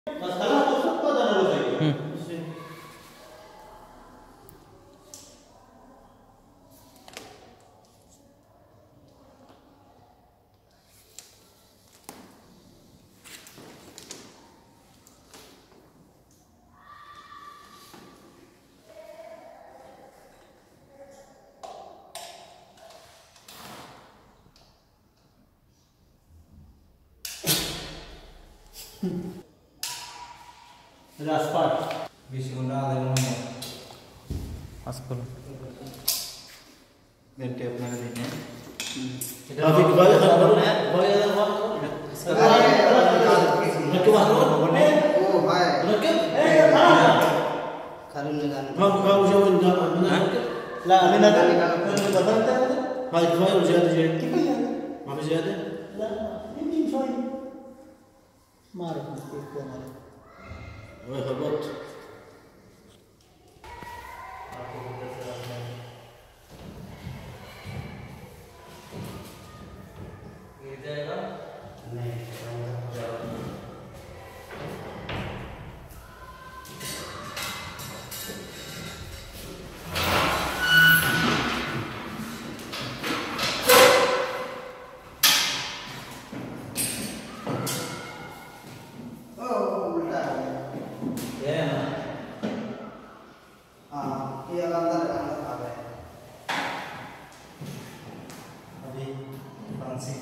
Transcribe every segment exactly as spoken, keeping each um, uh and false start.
Masalah tu apa dah harus lagi? Hmm. Last part. Bismillah dengan Askul. dan tape lagi ni. अभी दोबारा खत्म करो ना Boleh dah buat. sekarang nak keluar dulu boleh Oh, hai. nak eh mana Karun dengan. mau kau jauh enggak mana Lah, ini nak Kali kan? kalau- Ini dapat tak? mau kau زياده زي Kita ya. ما في زياده Lah, ini fine. Marah, itu marah. وين خبط Oh, udah. Ya. Ah, iya lantar lantar apa? Abi, fancy.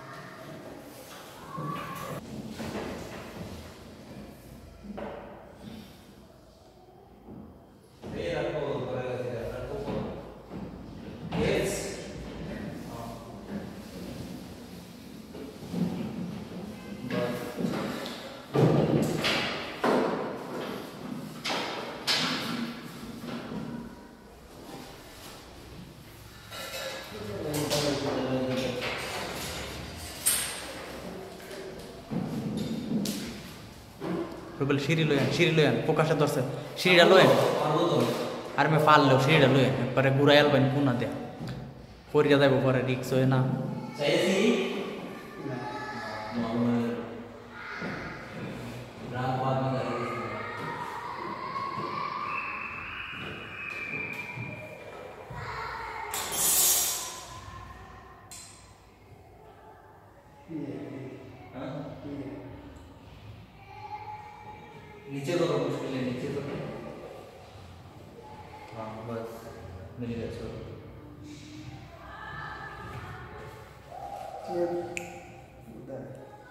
Rubel সিঁড়ি লইয়েন সিঁড়ি লইয়েন প্রকাশে ধরছে সিঁড়িটা লইয়েন আর আমি ফাললেও সিঁড়িটা লইয়েন পরে ঘুরাই আলবেন কোনা দেয়া পরিয়া যাইব পরে রিক্স হয়ে না Saya sih mau berapa minggu नीचे तो मुश्किल है नीचे तो हाँ बस मिल गया छोड़ Udah.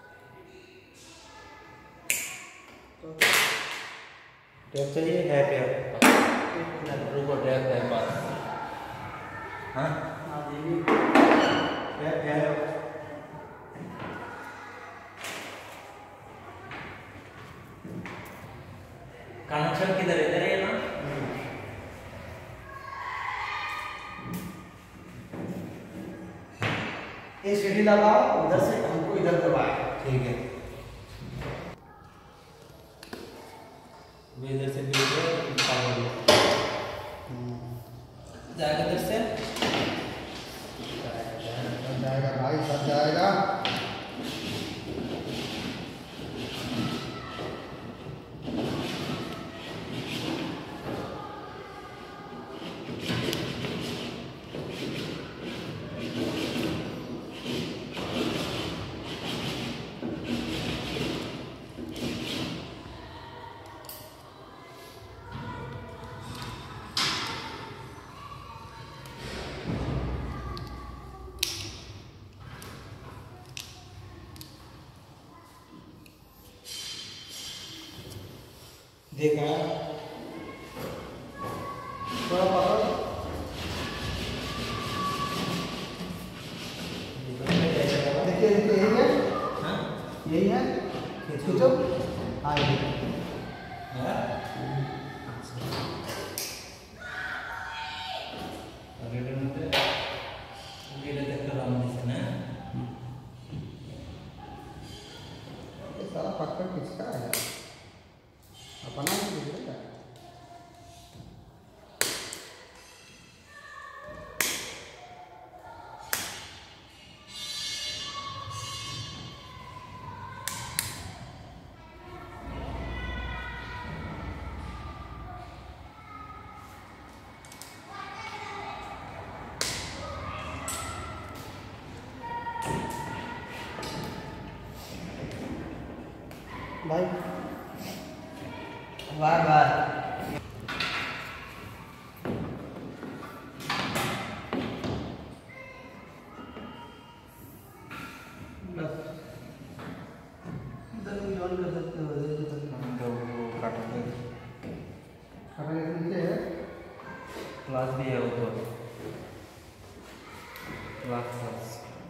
टैप चाहिए है पे रुको टैप है पास हाँ Ah, ini. टैप है कनेक्शन किधर है इधर है ना ये सीढ़ी लगाओ उधर से हमको इधर दबाए ठीक है इधर से भी जाएगा इधर से बन जाएगा भाई बन जाएगा देखा थोड़ा पकड़ देखिए देखिए यही है हाँ यही है खींचो हाँ यही है हाँ अरे डंडे ये ले तक राम दिसे ना ये सारा पकड़ किसका है अपना ही दिखेगा भाई बार बार इधर भी ऑन कर सकते हो काटा खाना के नीचे है क्लास दिया वो तो क्लास क्लास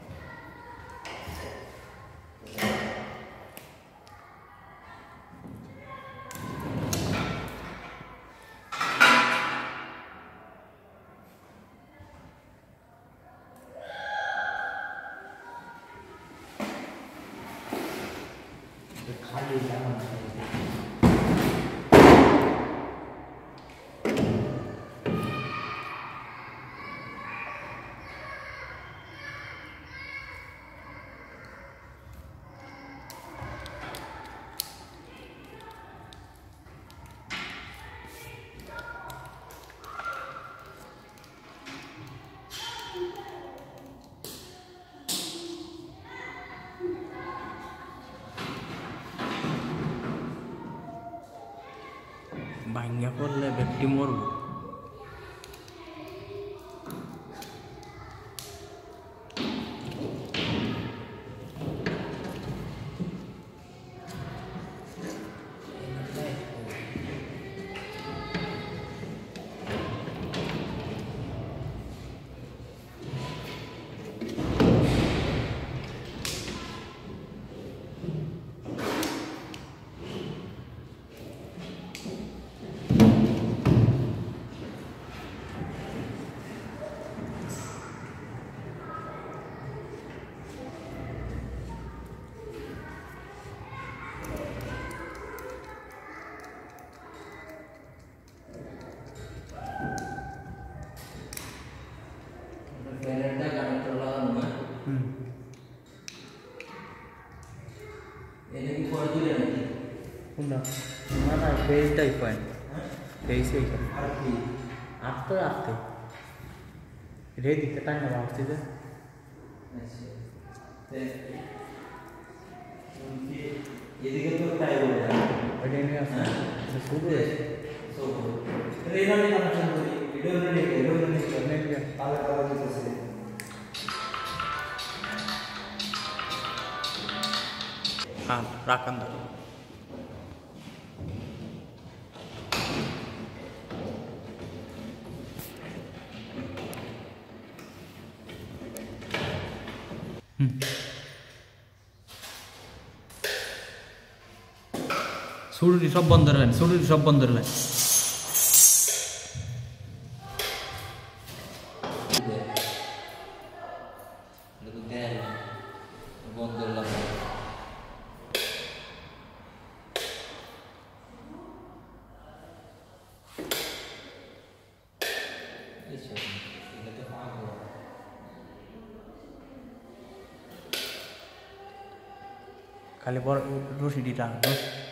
खाली जाना ভাঙ্গা পড়লে ব্যক্তি মরব mana base type kan base kan arti after after ready kita nggak mau sih deh ये देखिए तो टाइप हो गया ada ini apa sudah ya so trainer ने कनेक्शन करी वीडियो में नहीं वीडियो में नहीं करने क्या काला काला जैसे से हाँ रख अंदर सुड़ी सब बंद रहे सुड़ी सब बंद रहे खाली बर रोसी दी टांग